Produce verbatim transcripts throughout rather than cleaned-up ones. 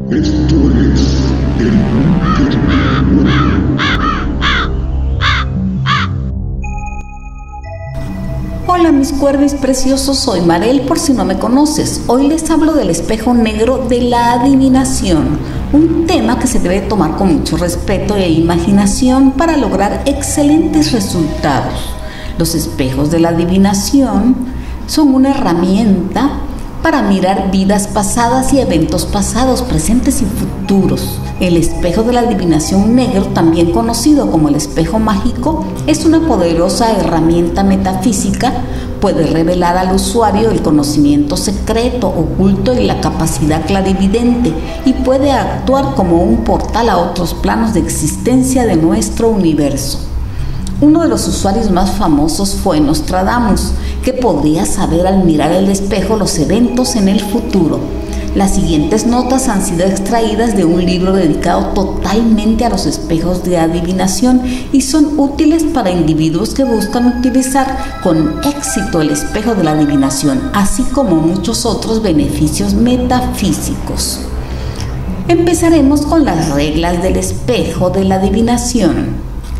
Esto es el búnker. Hola mis cuervis preciosos, soy Marel por si no me conoces. Hoy les hablo del espejo negro de la adivinación, un tema que se debe tomar con mucho respeto e imaginación para lograr excelentes resultados. Los espejos de la adivinación son una herramienta para mirar vidas pasadas y eventos pasados, presentes y futuros. El espejo de la adivinación negro, también conocido como el espejo mágico, es una poderosa herramienta metafísica. Puede revelar al usuario el conocimiento secreto, oculto y la capacidad clarividente, y puede actuar como un portal a otros planos de existencia de nuestro universo. Uno de los usuarios más famosos fue Nostradamus, que podía saber al mirar el espejo los eventos en el futuro. Las siguientes notas han sido extraídas de un libro dedicado totalmente a los espejos de adivinación y son útiles para individuos que buscan utilizar con éxito el espejo de la adivinación, así como muchos otros beneficios metafísicos. Empezaremos con las reglas del espejo de la adivinación.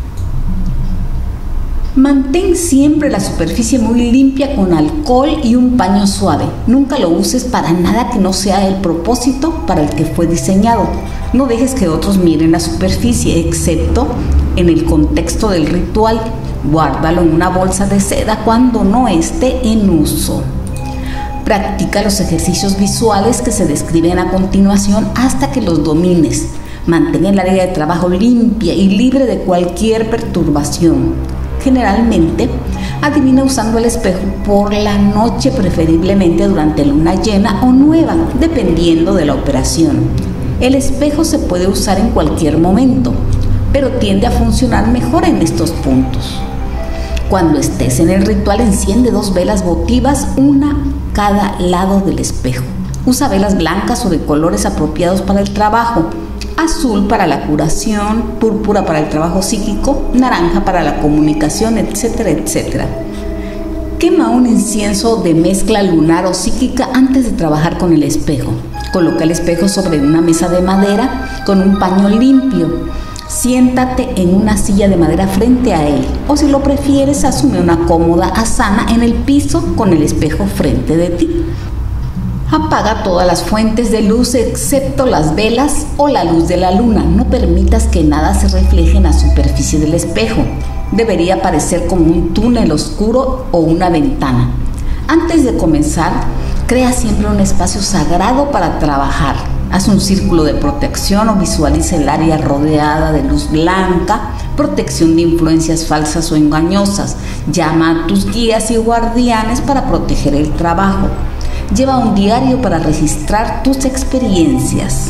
Mantén siempre la superficie muy limpia con alcohol y un paño suave. Nunca lo uses para nada que no sea el propósito para el que fue diseñado. No dejes que otros miren la superficie, excepto en el contexto del ritual. Guárdalo en una bolsa de seda cuando no esté en uso. Practica los ejercicios visuales que se describen a continuación hasta que los domines. Mantén el área de trabajo limpia y libre de cualquier perturbación. Generalmente, adivina usando el espejo por la noche, preferiblemente durante luna llena o nueva, dependiendo de la operación. El espejo se puede usar en cualquier momento, pero tiende a funcionar mejor en estos puntos. Cuando estés en el ritual, enciende dos velas votivas, una a cada lado del espejo. Usa velas blancas o de colores apropiados para el trabajo. Azul para la curación, púrpura para el trabajo psíquico, naranja para la comunicación, etcétera, etcétera. Quema un incienso de mezcla lunar o psíquica antes de trabajar con el espejo. Coloca el espejo sobre una mesa de madera con un paño limpio. Siéntate en una silla de madera frente a él, o si lo prefieres, asume una cómoda asana en el piso con el espejo frente de ti. Apaga todas las fuentes de luz excepto las velas o la luz de la luna. No permitas que nada se refleje en la superficie del espejo. Debería parecer como un túnel oscuro o una ventana. Antes de comenzar, crea siempre un espacio sagrado para trabajar. Haz un círculo de protección o visualiza el área rodeada de luz blanca, protección de influencias falsas o engañosas. Llama a tus guías y guardianes para proteger el trabajo. Lleva un diario para registrar tus experiencias.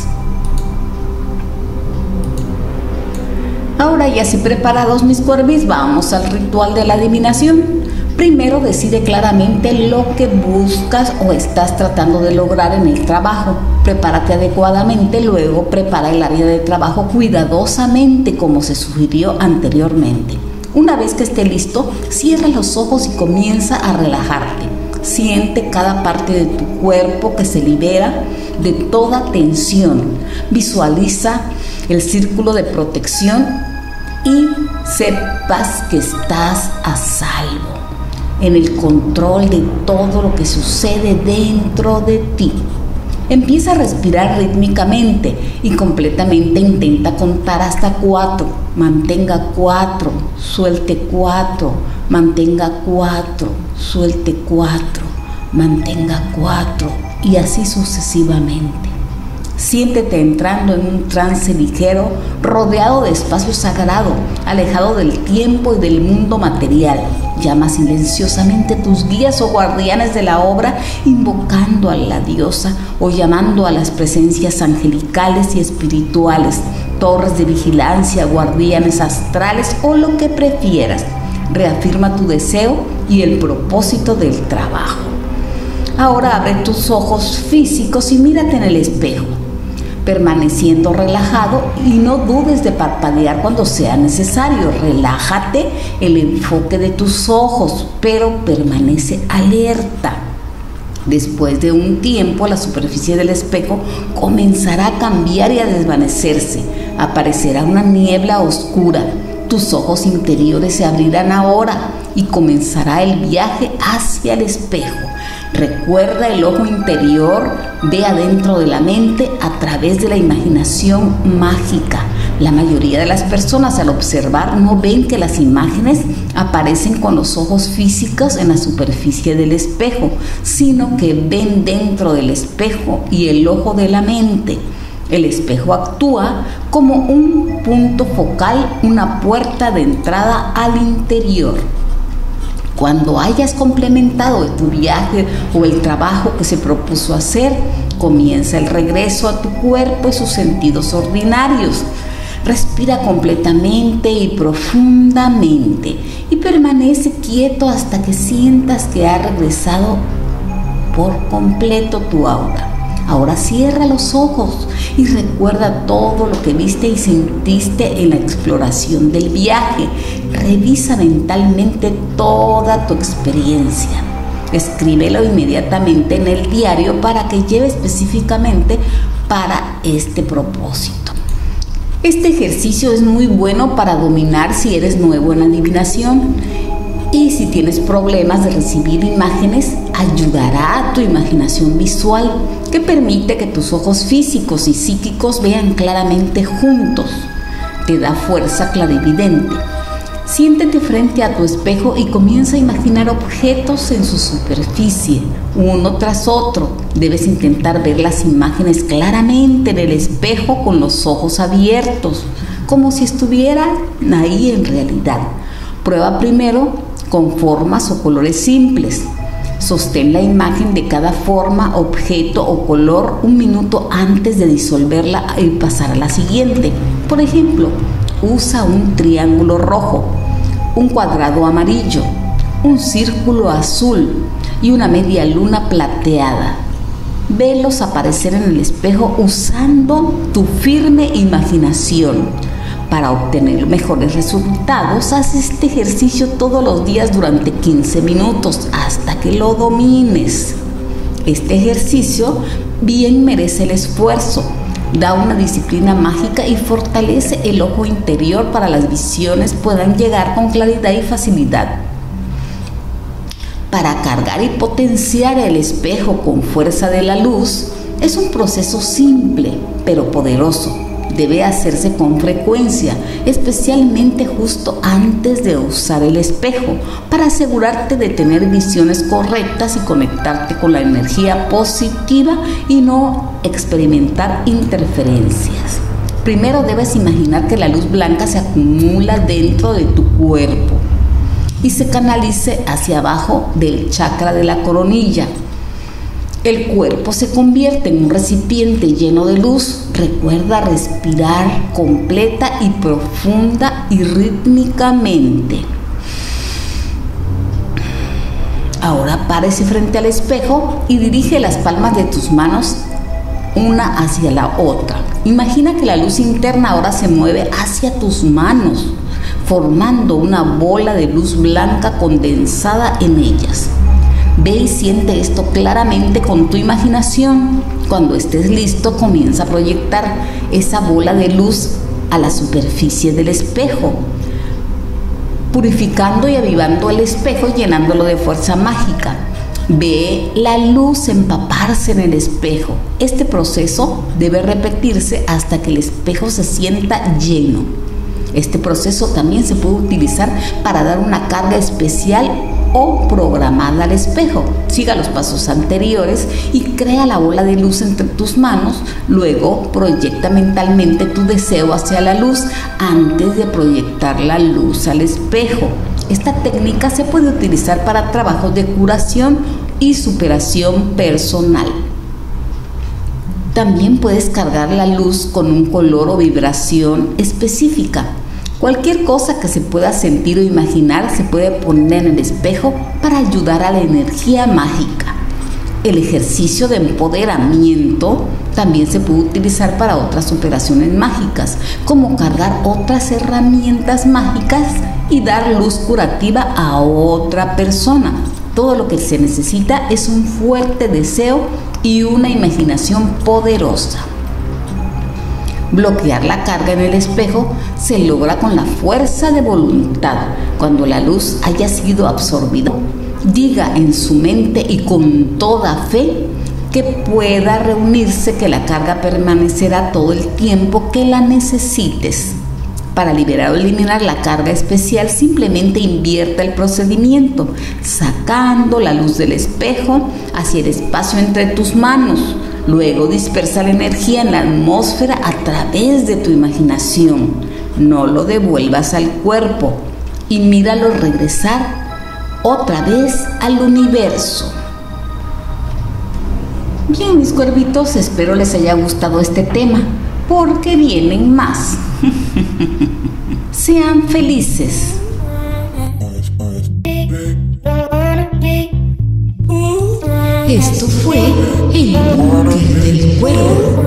Ahora ya sí preparados mis cuervis, vamos al ritual de la adivinación. Primero decide claramente lo que buscas o estás tratando de lograr en el trabajo. Prepárate adecuadamente, luego prepara el área de trabajo cuidadosamente como se sugirió anteriormente. Una vez que esté listo, cierra los ojos y comienza a relajarte. Siente cada parte de tu cuerpo que se libera de toda tensión. Visualiza el círculo de protección y sepas que estás a salvo, en el control de todo lo que sucede dentro de ti. Empieza a respirar rítmicamente y completamente intenta contar hasta cuatro. Mantenga cuatro, suelte cuatro, mantenga cuatro, suelte cuatro, mantenga cuatro y así sucesivamente. Siéntete entrando en un trance ligero, rodeado de espacio sagrado, alejado del tiempo y del mundo material. Llama silenciosamente a tus guías o guardianes de la obra, invocando a la diosa o llamando a las presencias angelicales y espirituales, torres de vigilancia, guardianes astrales o lo que prefieras. Reafirma tu deseo y el propósito del trabajo. Ahora abre tus ojos físicos y mírate en el espejo, permaneciendo relajado y no dudes de parpadear cuando sea necesario. Relájate el enfoque de tus ojos, pero permanece alerta. Después de un tiempo, la superficie del espejo comenzará a cambiar y a desvanecerse. Aparecerá una niebla oscura. Tus ojos interiores se abrirán ahora y comenzará el viaje hacia el espejo. Recuerda el ojo interior, ve adentro de la mente a través de la imaginación mágica. La mayoría de las personas al observar no ven que las imágenes aparecen con los ojos físicos en la superficie del espejo, sino que ven dentro del espejo y el ojo de la mente. El espejo actúa como un punto focal, una puerta de entrada al interior. Cuando hayas complementado tu viaje o el trabajo que se propuso hacer, comienza el regreso a tu cuerpo y sus sentidos ordinarios. Respira completamente y profundamente y permanece quieto hasta que sientas que ha regresado por completo tu aura. Ahora cierra los ojos y recuerda todo lo que viste y sentiste en la exploración del viaje. Revisa mentalmente toda tu experiencia. Escríbelo inmediatamente en el diario para que lleve específicamente para este propósito. Este ejercicio es muy bueno para dominar si eres nuevo en adivinación. Y si tienes problemas de recibir imágenes, ayudará a tu imaginación visual, que permite que tus ojos físicos y psíquicos vean claramente juntos. Te da fuerza clarividente. Siéntete frente a tu espejo y comienza a imaginar objetos en su superficie, uno tras otro. Debes intentar ver las imágenes claramente en el espejo con los ojos abiertos, como si estuvieran ahí en realidad. Prueba primero con formas o colores simples. Sostén la imagen de cada forma, objeto o color un minuto antes de disolverla y pasar a la siguiente. Por ejemplo, usa un triángulo rojo, un cuadrado amarillo, un círculo azul y una media luna plateada. Velos aparecer en el espejo usando tu firme imaginación. Para obtener mejores resultados, haz este ejercicio todos los días durante quince minutos hasta que lo domines. Este ejercicio bien merece el esfuerzo, da una disciplina mágica y fortalece el ojo interior para que las visiones puedan llegar con claridad y facilidad. Para cargar y potenciar el espejo con fuerza de la luz, es un proceso simple pero poderoso. Debe hacerse con frecuencia, especialmente justo antes de usar el espejo, para asegurarte de tener visiones correctas y conectarte con la energía positiva y no experimentar interferencias. Primero debes imaginar que la luz blanca se acumula dentro de tu cuerpo y se canalice hacia abajo del chakra de la coronilla. El cuerpo se convierte en un recipiente lleno de luz. Recuerda respirar completa y profunda y rítmicamente. Ahora párese frente al espejo y dirige las palmas de tus manos una hacia la otra. Imagina que la luz interna ahora se mueve hacia tus manos, formando una bola de luz blanca condensada en ellas. Ve y siente esto claramente con tu imaginación. Cuando estés listo, comienza a proyectar esa bola de luz a la superficie del espejo, purificando y avivando el espejo, llenándolo de fuerza mágica. Ve la luz empaparse en el espejo. Este proceso debe repetirse hasta que el espejo se sienta lleno. Este proceso también se puede utilizar para dar una carga especial o programada al espejo. Siga los pasos anteriores y crea la bola de luz entre tus manos. Luego proyecta mentalmente tu deseo hacia la luz antes de proyectar la luz al espejo. Esta técnica se puede utilizar para trabajos de curación y superación personal. También puedes cargar la luz con un color o vibración específica. Cualquier cosa que se pueda sentir o imaginar se puede poner en el espejo para ayudar a la energía mágica. El ejercicio de empoderamiento también se puede utilizar para otras operaciones mágicas, como cargar otras herramientas mágicas y dar luz curativa a otra persona. Todo lo que se necesita es un fuerte deseo y una imaginación poderosa. Bloquear la carga en el espejo se logra con la fuerza de voluntad. Cuando la luz haya sido absorbida, diga en su mente y con toda fe que pueda reunirse, que la carga permanecerá todo el tiempo que la necesites. Para liberar o eliminar la carga especial, simplemente invierta el procedimiento, sacando la luz del espejo hacia el espacio entre tus manos. Luego dispersa la energía en la atmósfera a través de tu imaginación. No lo devuelvas al cuerpo y míralo regresar otra vez al universo. Bien, mis cuervitos, espero les haya gustado este tema, porque vienen más. Sean felices. Esto fue el Búnker del Cuervo.